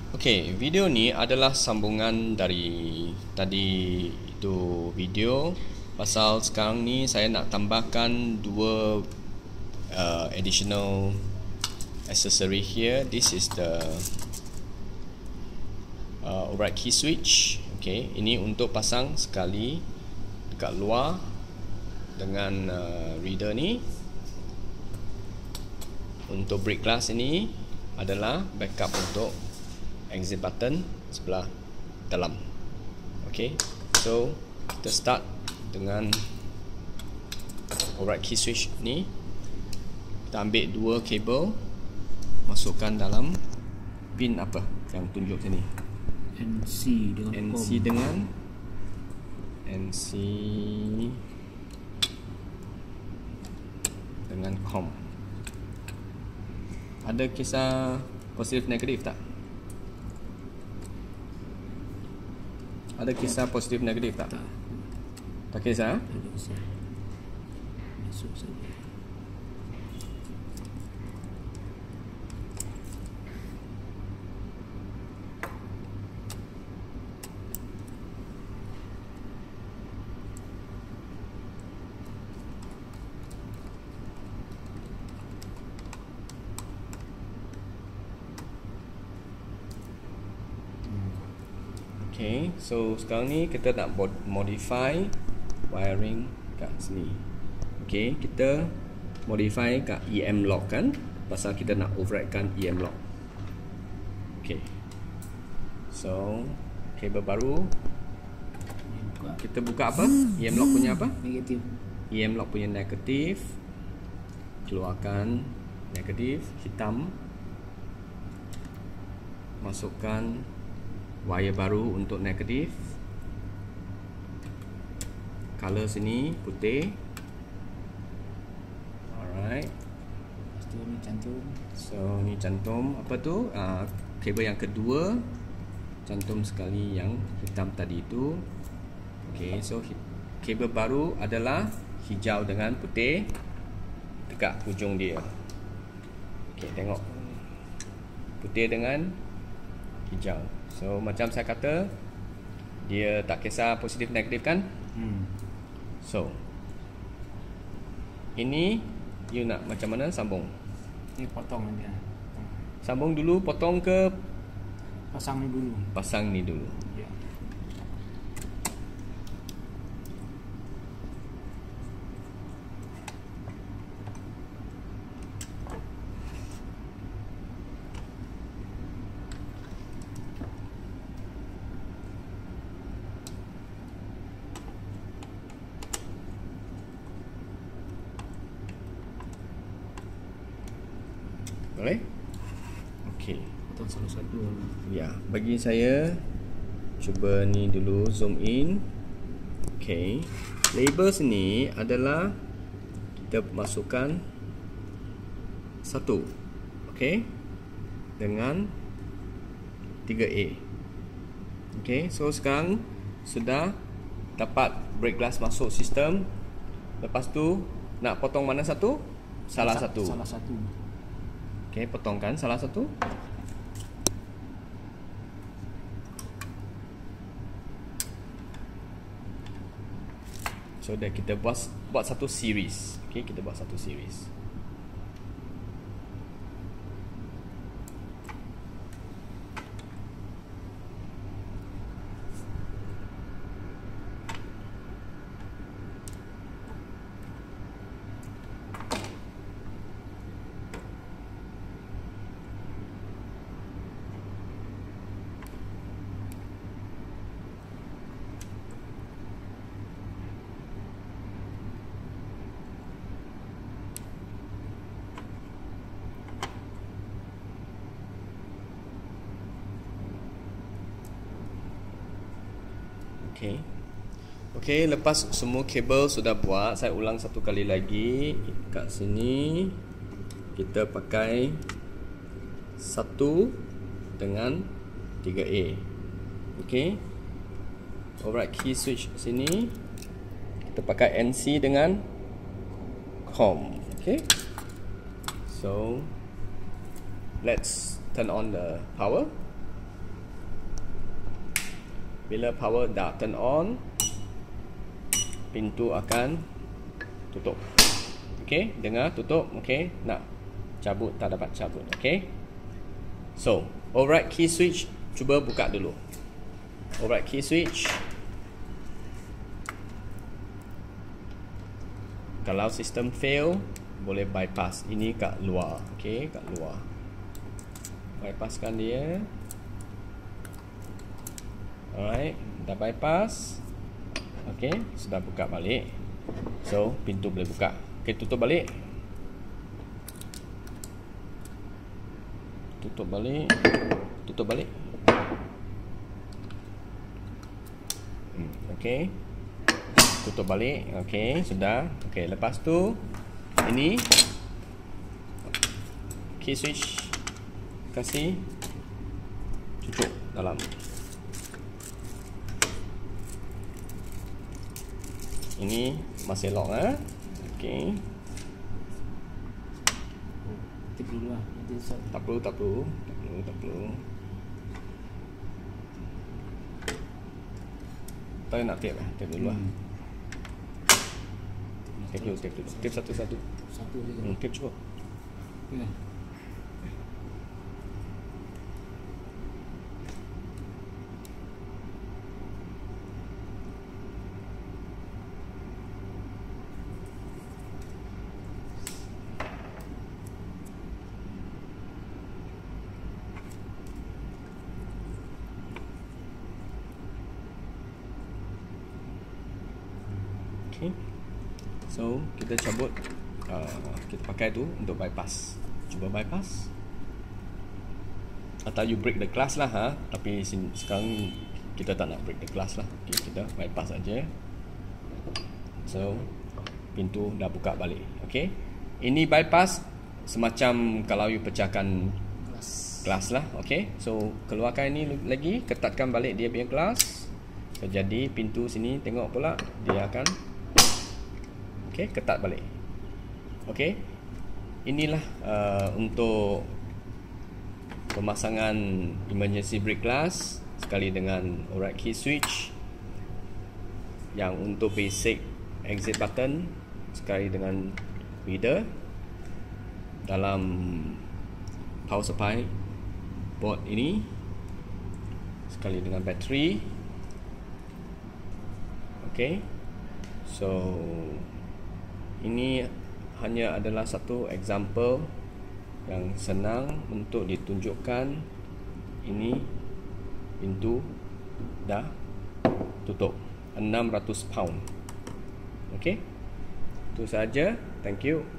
Okey, video ni adalah sambungan dari tadi itu video. Pasal sekarang ni saya nak tambahkan dua additional accessory here. This is the override key switch. Okey, ini untuk pasang sekali dekat luar dengan reader ni. Untuk break glass ini adalah backup untuk exit button sebelah dalam. Okay, so kita start dengan override key switch ni. Kita ambil dua kabel, masukkan dalam pin apa yang tunjuk sini, NC dengan NC dengan COM. Ada kisah positif negatif tak? Ada kisah positif negatif tak? Tak kisah? Tak kisah. Masuk saja. Okay, so sekarang ni kita nak modify wiring kat sini. Okay, kita modify kat EM lock kan, pasal kita nak override kan EM lock. Okay, so kabel baru kita buka apa? EM lock punya apa? Negatif. EM lock punya negatif. Keluarkan negatif hitam, masukkan wire baru untuk negatif. Color sini putih. Alright. Lepas tu ni cantum. So ni cantum apa tu? Kabel yang kedua cantum sekali yang hitam tadi itu. Okay, so kabel baru adalah hijau dengan putih dekat hujung dia. Okay, tengok putih dengan hijau. So macam saya kata, dia tak kisah positif negatif kan? So ini you nak macam mana sambung? Ni potong dia. Sambung dulu, potong ke Pasang ni dulu. pasang ni dulu? Ya. Boleh? Okey. Potong salah satu. Ya, bagi saya cuba ni dulu zoom in. Okey. Label sini adalah kita masukkan satu. Okey. Dengan 3A. Okey, so sekarang sudah dapat break glass masuk sistem. Lepas tu nak potong mana satu? Salah satu. Salah satu. Okey, potongkan salah satu. So dah kita buat satu series. Okey, kita buat satu series. Okey. Okey, lepas semua kabel sudah buat, saya ulang satu kali lagi. Kat sini kita pakai 1 dengan 3A. Okey. Override key switch sini kita pakai NC dengan COM. Okay, so let's turn on the power. Bila power dah turn on, pintu akan tutup. Okey, dengar tutup. Okey, nak cabut tak dapat cabut. Okey. So, override key switch cuba buka dulu. Override key switch. Kalau sistem fail, boleh bypass. Ini kat luar. Okey, kat luar. Bypasskan dia. Alright, dah bypass. Okey, sudah buka balik. So, pintu boleh buka. Okey, tutup balik. Tutup balik. Tutup balik. Okey. Tutup balik. Okey, sudah. Okey, lepas tu ini key switch kasih cucuk dalam. Ini masih lock Okey. Tip dulu lah. Nanti start. Tak perlu. Tak perlu. Tak nak tip tip dulu lah. Tip dulu. Tip satu-satu. Satu je. Tip cukup. Ya. Okay. So kita cabut, kita pakai tu untuk bypass. Cuba bypass. Atau you break the glass lah tapi sekarang kita tak nak break the glass lah. Okay, kita bypass saja. So pintu dah buka balik. Okay. Ini bypass semacam kalau you pecahkan glass lah. Okay. So keluarkan ini lagi, ketatkan balik dia punya glass. So, jadi pintu sini tengok pula dia akan ketat balik. Okey. Inilah untuk pemasangan emergency brake glass sekali dengan override key switch, yang untuk basic exit button sekali dengan reader, dalam power supply board ini sekali dengan bateri. Okey. So ini hanya adalah satu example yang senang untuk ditunjukkan. Ini pintu dah tutup. 600 pound. Okey. Itu saja. Thank you.